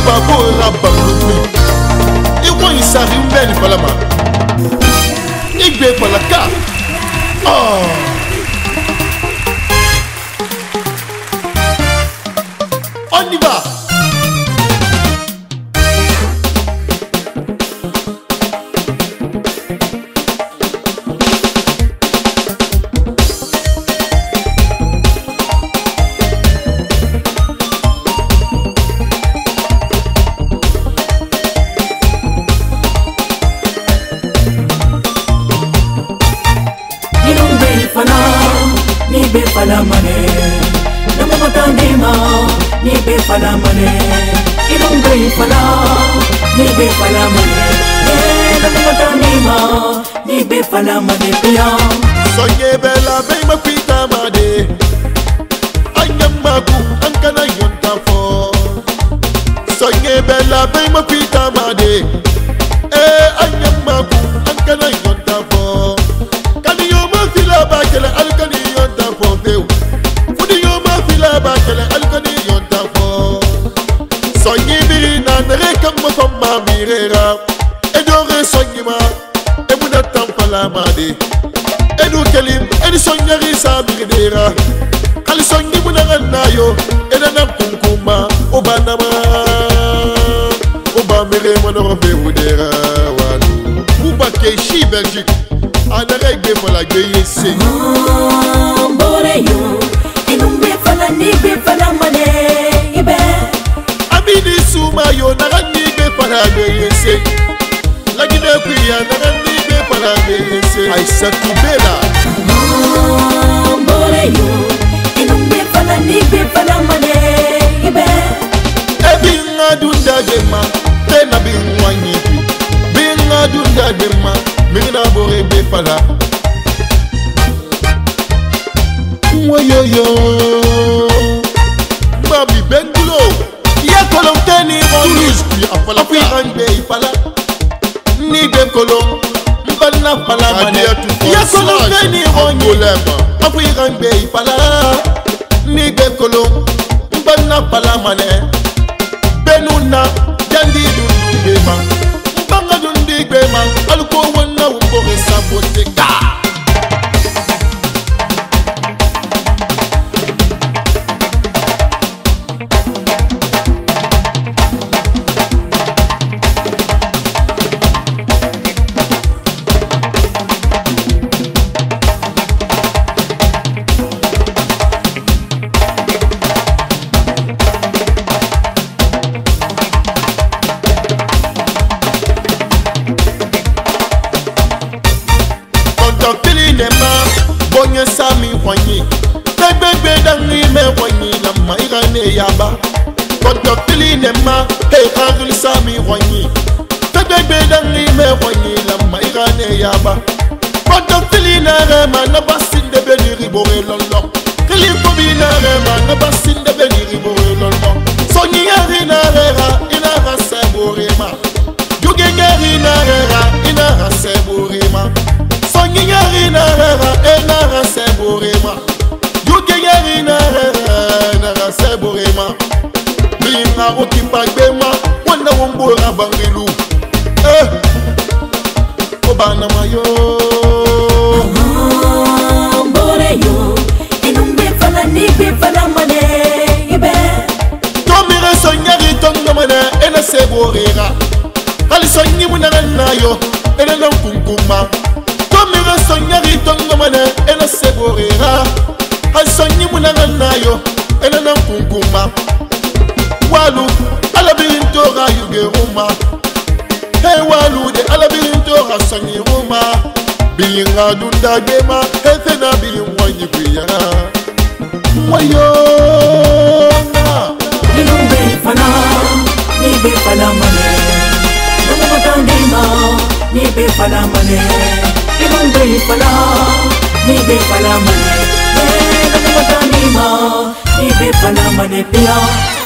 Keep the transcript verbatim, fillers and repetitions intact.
babo rabangumi iwo isari mbeli palama igbe palaka oh on y va. Ni be fala mane, na mama nima. Ni be fala mane, idong be fala. Ni be fala mane, na mama nima. Ni be fala mane pia. Soye bela be ma pita made. Anyama ku ankana yonta fo. Soye bela be ma pita made. Eh anyama ku ankana yonta fo. Kani yo ma fila ba kele alkani. Bakele alkani yonta fo sonyi biri na nere kama fama mirera edore sonyi ma emuna tampala made edu kelim edi sonyari sa miridera kali sonyi muna nayo edana kunkuma obanama oba mere manoro fe udera walu kuba keshi Belgique anare gbe fola gbe yese bore yo ni be fala mane ibe abidi suma yo na ni be fala be yese la gide ku ya na ni be fala be yese I said to bela bore yo inum be fala ni be fala mane ibe ebi ngadunda gema te na bi wanyi bi ngadunda gema mi na bore be fala yo yo Babi Bengulo ya kolom teni Toulouse puis afala puis rangbe ifala ni be kolom mbana fala mane ya kolom teni Angolema afi rangbe ifala ni be kolom mbana fala mane benuna jandi dundu bema mbanga dundi bema aluko wonna wumbo sabote ka bonye sami wanyi begbegbe dangi me wanyi la maira ne yaba kodo pili ne ma hey agli sami wanyi begbegbe dangi me wanyi la maira ne yaba kodo pili na rema na basinde beniri bore lolo kili ko bi na rema na basinde beniri bore lolo sonyi yari na rera ina rase borema yuge ngari na rera ina rase borema sonyi yari na rera ina rase borema yuge yari na rera ina rase borema binga okipa gbema wanda wombora bangilu eh obana mayo bore yo inumbe fala ni be fala mane ibe tomire sonyari tonga mane ena se borera ali sonyi munana nayo ena nankunkuma tomire sonyari tonga mane ena se borera ali sonyi munana nayo ena nankunkuma walu alabirintora yuge ruma hey walu de alabirintora sonyi ruma binga dunda gema ethena bi wanyi kuyana wayo na inumbe fala ni be fala mane namo matandima ni be fala mane inumbe fala ni be fala mane namo matandima ni be fala mane pia